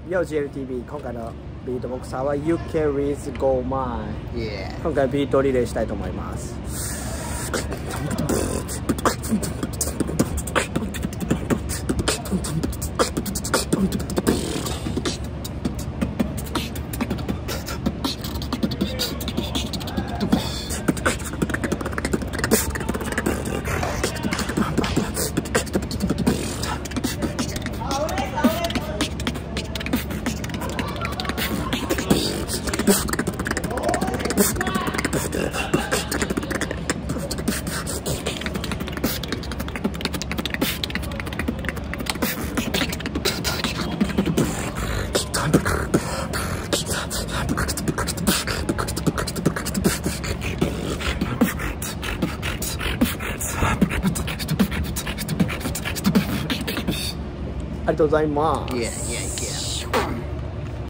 Yo GLTV 今回のビートボクサーは UK with Go Mine、今回ビートリレーしたいと思います。ありがとうございます。